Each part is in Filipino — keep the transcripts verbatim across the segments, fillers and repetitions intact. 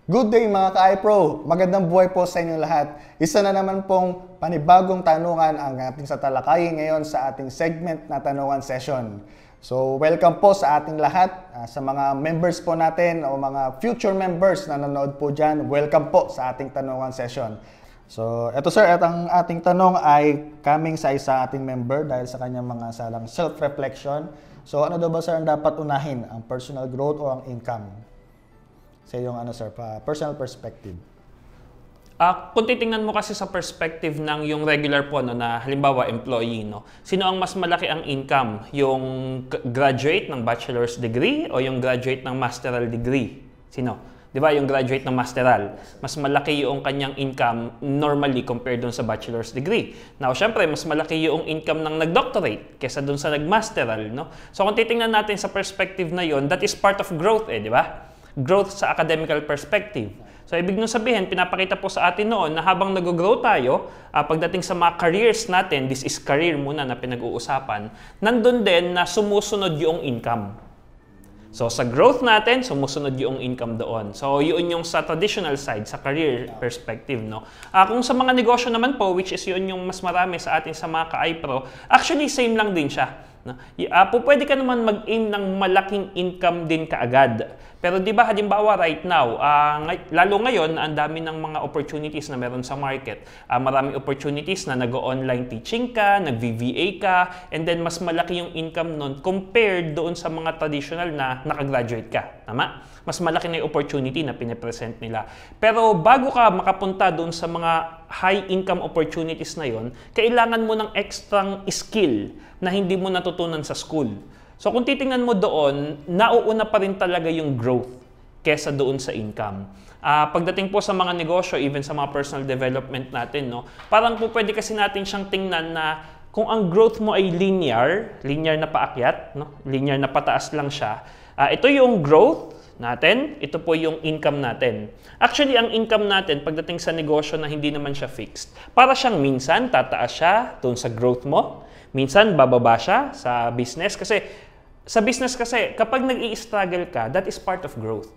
Good day mga ka-iPro! Magandang buhay po sa inyong lahat. Isa na naman pong panibagong tanungan ang ating satalakayin ngayon sa ating segment na tanungan session. So welcome po sa ating lahat, uh, sa mga members po natin o mga future members na nanonood po dyan. Welcome po sa ating tanungan session. So eto sir, etong ating tanong ay coming sa isa ating member dahil sa kanyang mga salang self-reflection. So ano daw ba sir ang dapat unahin, ang personal growth o ang income? Sa iyong ano sir, pa personal perspective. Uh, kung titingnan mo kasi sa perspective ng yung regular po, no, na halimbawa employee, no, sino ang mas malaki ang income? Yung graduate ng bachelor's degree o yung graduate ng masteral degree? Sino? Di ba yung graduate ng masteral? Mas malaki yung kanyang income normally compared dun sa bachelor's degree. Now, syempre, mas malaki yung income ng nag-doctorate kesa dun sa nag-masteral. No? So kung titingnan natin sa perspective na yon, that is part of growth, eh, di ba? Growth sa academical perspective. So, ibig nyo sabihin, pinapakita po sa atin noon na habang nag-grow tayo, uh, pagdating sa mga careers natin, this is career muna na pinag-uusapan, nandun din na sumusunod yung income. So, sa growth natin, sumusunod yung income doon. So, yun yung sa traditional side, sa career perspective, no? Uh, kung sa mga negosyo naman po, which is yun yung mas marami sa atin sa mga ka-iPro, actually, same lang din siya. No? Uh, po, pwede ka naman mag-aim ng malaking income din kaagad. Pero di ba halimbawa right now, uh, ngay lalo ngayon, ang dami ng mga opportunities na meron sa market. Uh, maraming opportunities na nag-online teaching ka, nag-V V A ka, and then mas malaki yung income nun compared doon sa mga traditional na nakagraduate ka. Tama? Mas malaki na yung opportunity na pinipresent nila. Pero bago ka makapunta doon sa mga high income opportunities na yon, kailangan mo ng extra skill na hindi mo natutunan sa school. So kung titingnan mo doon, nauuna pa rin talaga yung growth kesa doon sa income. Uh, pagdating po sa mga negosyo, even sa mga personal development natin, no, parang po pwede kasi natin siyang tingnan na kung ang growth mo ay linear, linear na paakyat, no, linear na pataas lang siya, uh, ito yung growth natin, ito po yung income natin. Actually, ang income natin, pagdating sa negosyo na hindi naman siya fixed, para siyang minsan tataas siya doon sa growth mo, minsan bababa siya sa business kasi sa business kasi, kapag nag-i-struggle ka, that is part of growth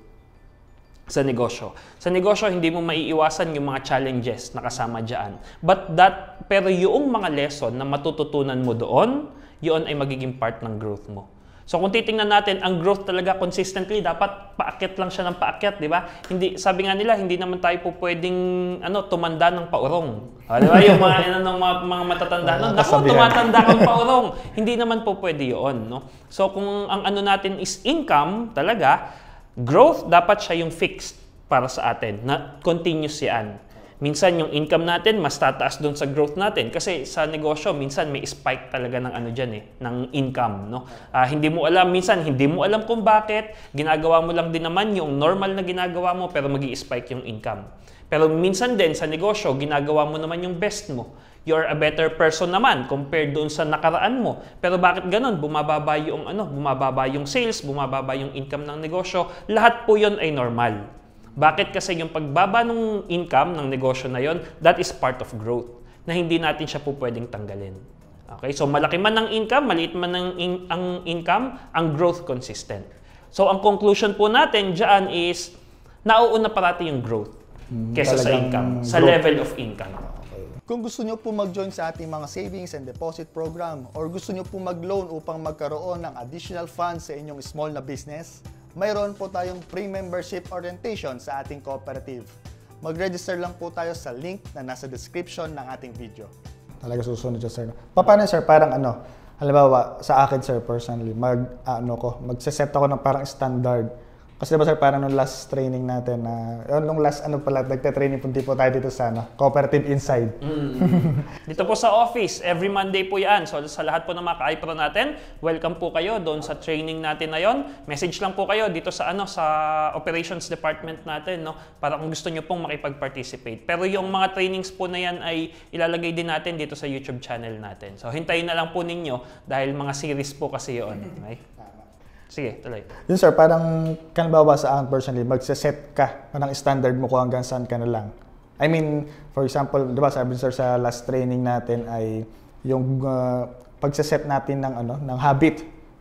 sa negosyo. Sa negosyo, hindi mo maiiwasan yung mga challenges na kasama dyan. But that, pero yung mga lesson na matututunan mo doon, yun ay magiging part ng growth mo. So kung titingnan natin, ang growth talaga consistently, dapat paakyat lang siya ng paakyat, di ba? Hindi, sabi nga nila, hindi naman tayo po pwedeng ano, tumanda ng paurong. O, di ba? Yung mga, ano, mga, mga matatanda, no? Naku, tumatanda kang paurong. Hindi naman po pwede yun, no? So kung ang ano natin is income talaga, growth dapat siya yung fixed para sa atin, na continuous yan. Minsan yung income natin mas tataas doon sa growth natin kasi sa negosyo minsan may spike talaga ng ano diyan eh, ng income, no. Uh, hindi mo alam minsan, hindi mo alam kung bakit, ginagawa mo lang din naman yung normal na ginagawa mo pero magi-spike yung income. Pero minsan din sa negosyo ginagawa mo naman yung best mo. You're a better person naman compared doon sa nakaraan mo. Pero bakit ganun? Bumababa yung ano, bumababa yung sales, bumababa yung income ng negosyo. Lahat po 'yon ay normal. Bakit? Kasi yung pagbaba ng income ng negosyo na yon, that is part of growth na hindi natin siya po pwedeng tanggalin. Okay? So malaki man ang income, maliit man ang, in ang income, ang growth consistent. So ang conclusion po natin dyan is nauuna parati yung growth kesa sa income, sa level of income. Kung gusto nyo po mag-join sa ating mga savings and deposit program or gusto nyo po mag-loan upang magkaroon ng additional funds sa inyong small na business, mayroon po tayong pre-membership orientation sa ating cooperative. Mag-register lang po tayo sa link na nasa description ng ating video. Talaga susunod siya, sir. Paano, sir? Parang ano, halimbawa, sa akin, sir, personally, mag, ano ko, magsiset ako ng parang standard. Kasi diba, sir, parang nung last training natin na, uh, nung last, ano pala, nagte-training po po tayo dito sa, ano, Cooperative Inside. Mm-hmm. Dito po sa office, every Monday po yan. So, sa lahat po ng mga ka-iPro natin, welcome po kayo doon sa training natin na yon. Message lang po kayo dito sa, ano, sa operations department natin, no? Para kung gusto nyo pong makipag-participate. Pero yung mga trainings po na yan ay ilalagay din natin dito sa YouTube channel natin. So, hintayin na lang po ninyo dahil mga series po kasi yun. Okay? Sige, tuloy. Yun sir, parang kanbawa sa akin personally, magse-set ka ng standard mo kung hanggang saan ka na lang. I mean, for example, di ba sabi sir sa last training natin ay yung uh, pagse-set natin ng, ano, ng habit.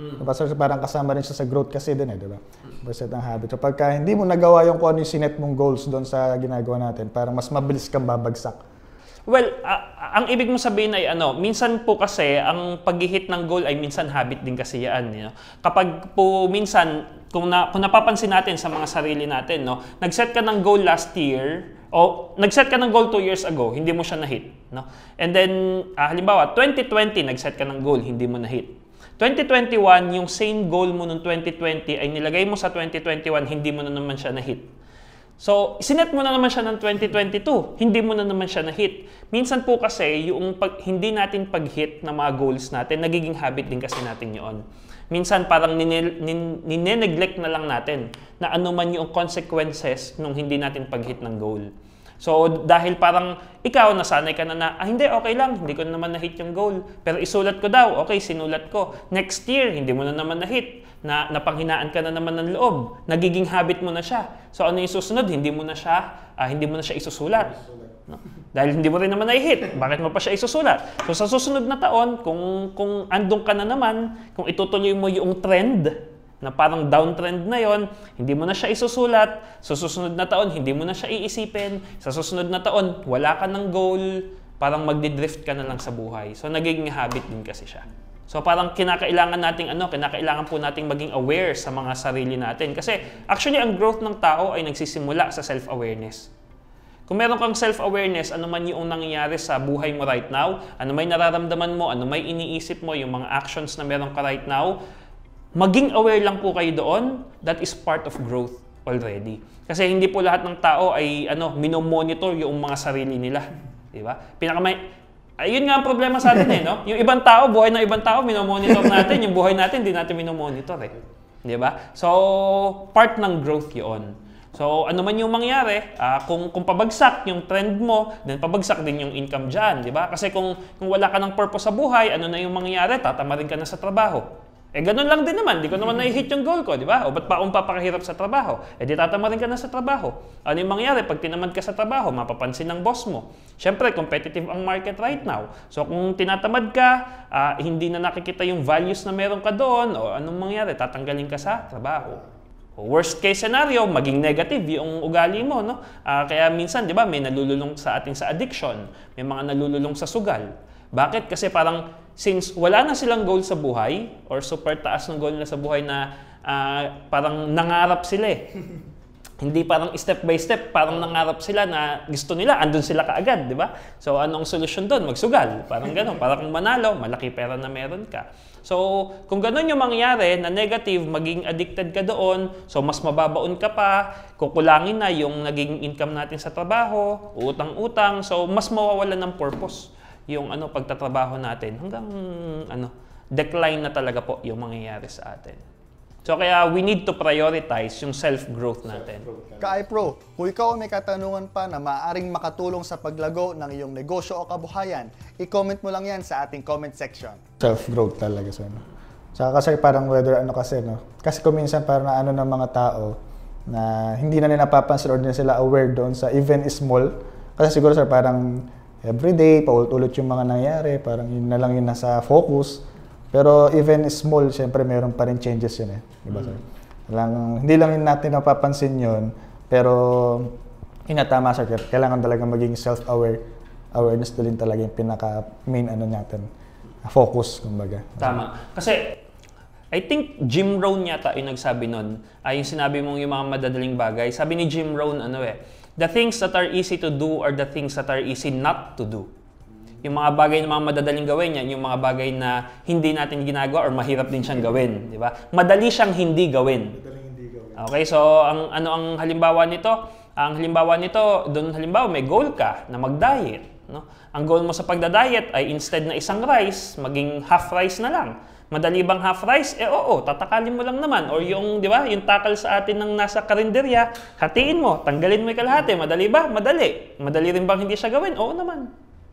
Mm. Diba? So, parang kasama rin siya sa growth kasi din eh, di ba? Percent ng habit. So pagka hindi mo nagawa yung kung ano yung sinet mong goals doon sa ginagawa natin, parang mas mabilis kang babagsak. Well, uh, ang ibig mo sabihin ay ano, minsan po kasi ang pag-hit ng goal ay minsan habit din kasi yan. You know? Kapag po minsan, kung, na, kung napapansin natin sa mga sarili natin, no, nag-set ka ng goal last year, o nag-set ka ng goal two years ago, hindi mo siya na-hit. No? And then, uh, halimbawa, twenty twenty, nag-set ka ng goal, hindi mo na-hit. twenty twenty-one, yung same goal mo noong twenty twenty ay nilagay mo sa twenty twenty-one, hindi mo na naman siya na-hit. So, sinet mo na naman siya ng twenty twenty-two, hindi mo na naman siya na-hit. Minsan po kasi, yung pag, hindi natin pag-hit ng mga goals natin, nagiging habit din kasi natin yun. Minsan parang nine-neglect na lang natin na ano man yung consequences nung hindi natin pag-hit ng goal. So, dahil parang ikaw, nasanay ka na na, ah, hindi, okay lang, hindi ko na naman na-hit yung goal. Pero isulat ko daw, okay, sinulat ko. Next year, hindi mo na naman na-hit. Na, napanghinaan ka na naman ng loob. Nagiging habit mo na siya. So, ano yung susunod? Hindi mo na siya, ah, hindi mo na siya isusulat. No? Dahil hindi mo rin naman na-hit, bakit mo pa siya isusulat? So, sa susunod na taon, kung, kung andong ka na naman, kung itutuloy mo yung trend, na parang downtrend na yon, hindi mo na siya isusulat. Sa susunod na taon, hindi mo na siya iisipin. Sa susunod na taon, wala ka ng goal. Parang magdi-drift ka na lang sa buhay. So, nagiging habit din kasi siya. So, parang kinakailangan nating ano, kinakailangan po nating maging aware sa mga sarili natin. Kasi, actually, ang growth ng tao ay nagsisimula sa self-awareness. Kung meron kang self-awareness, ano man yung nangyayari sa buhay mo right now, ano may nararamdaman mo, ano may iniisip mo, yung mga actions na meron ka right now, maging aware lang po kayo doon, that is part of growth already. Kasi hindi po lahat ng tao ay ano, minomonitor yung mga sarili nila. Di ba? Pinakamay, ayun nga ang problema sa atin eh, no? Yung ibang tao, buhay ng ibang tao, minomonitor natin. Yung buhay natin, hindi natin minomonitor eh. Di ba? So, part ng growth yun. So, ano man yung mangyari, uh, kung, kung pabagsak yung trend mo, then pabagsak din yung income dyan, di ba? Kasi kung, kung wala ka ng purpose sa buhay, ano na yung mangyayari? Tatamarin ka na sa trabaho. Eh, ganun lang din naman. Di ko naman na-hit yung goal ko, di ba? O ba't pa akong papakahirap sa trabaho? Eh, di tatamarin ka na sa trabaho. Ano yung mangyayari? Pag tinamad ka sa trabaho, mapapansin ng boss mo. Siyempre, competitive ang market right now. So, kung tinatamad ka, uh, hindi na nakikita yung values na meron ka doon, o anong mangyayari? Tatanggalin ka sa trabaho. Worst case scenario, maging negative yung ugali mo, no? Uh, kaya minsan, di ba, may nalululong sa atin sa addiction, may mga nalululong sa sugal. Bakit? Kasi parang, since wala na silang goal sa buhay, or super taas ng goal na sa buhay na uh, parang nangarap sila eh. Hindi parang step by step, parang nangarap sila na gusto nila, andun sila kaagad, di ba? So, anong solusyon doon? Magsugal. Parang gano'n. Parang kung manalo, malaki pera na meron ka. So, kung gano'n yung mangyari na negative, maging addicted ka doon, so mas mababaon ka pa, kukulangin na yung naging income natin sa trabaho, utang-utang, so mas mawawalan ng purpose yung ano pagtatrabaho natin hanggang ano decline na talaga po yung mangyayari sa atin. So kaya we need to prioritize yung self-growth natin. Ka-iPro, kung ikaw may katanungan pa na maaaring makatulong sa paglago ng iyong negosyo o kabuhayan, i-comment mo lang yan sa ating comment section. Self-growth talaga sa ano. Saka kasi parang whether ano kasi no. Kasi kung minsan parang na ano ng mga tao na hindi na nila napapansin or hindi sila aware doon sa even small. Kasi siguro sir parang everyday, paulit-ulit yung mga nangyayari, parang yun na lang yun nasa focus. Pero even small, siyempre meron pa rin changes yun eh. Diba, sir? Lang, hindi lang yun natin napapansin yun, pero yun na tama sir, kailangan talaga maging self-aware. Awareness din talaga yung pinaka-main ano natin, focus, kumbaga. Tama. Kasi I think Jim Rohn yata yung nagsabi nun, ay yung sinabi mong yung mga madadaling bagay. Sabi ni Jim Rohn, ano eh, the things that are easy to do are the things that are easy not to do. Yung mga bagay na mga madadaling gawin yan, yung mga bagay na hindi natin ginagawa or mahirap din siyang gawin, di ba? Madali siyang hindi gawin. Madaling hindi gawin. Okay, so ang ano ang halimbawa nito? Ang halimbawa nito, doon halimbawa may goal ka na mag-diet, no? Ang goal mo sa pagda-diet ay instead na isang rice, maging half rice na lang. Madali bang half rice? Eh oo, tatakalin mo lang naman. Or yung, di ba, yung takal sa atin ng nasa karinderya, hatiin mo, tanggalin mo yung kalahati. Madali ba? Madali. Madali rin bang hindi siya gawin? Oo naman.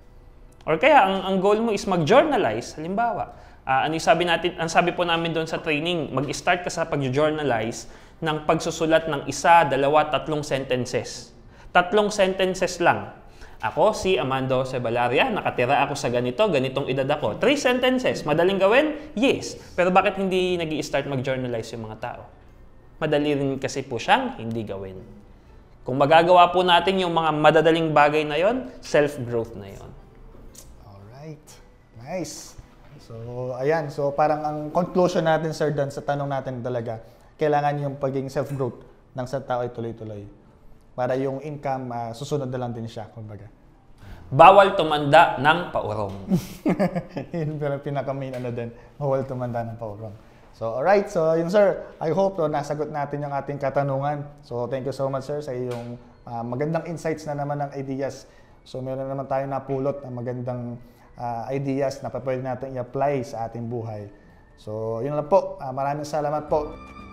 Or kaya, ang, ang goal mo is mag-journalize. Halimbawa, uh, ano yung sabi natin, ang sabi po namin doon sa training, mag-start ka sa pag-journalize ng pagsusulat ng isa, dalawa, tatlong sentences. Tatlong sentences lang. Ako si Amando Sebalaria, nakatira ako sa ganito, ganitong edad ako. Three sentences, madaling gawin? Yes. Pero bakit hindi nag-i-start mag-journalize yung mga tao? Madali rin kasi po siyang hindi gawin. Kung magagawa po natin yung mga madadaling bagay na yon, self-growth na yon. Alright. Nice. So, ayan. So, parang ang conclusion natin, Sir Dan, sa tanong natin talaga, kailangan yung pagiging self-growth ng sa tao ay tuloy-tuloy. Para yung income, uh, susunod na lang din siya, kumbaga. Bawal tumanda ng paurong. Yun pero pinaka-main ano din, bawal tumanda ng paurong. So, alright. So, yun, sir. I hope no, nasagot natin yung ating katanungan. So, thank you so much, sir, sa iyong uh, magandang insights na naman ng ideas. So, meron naman tayo napulot ng magandang uh, ideas na pwede natin i-apply sa ating buhay. So, yun lang po. Uh, maraming salamat po.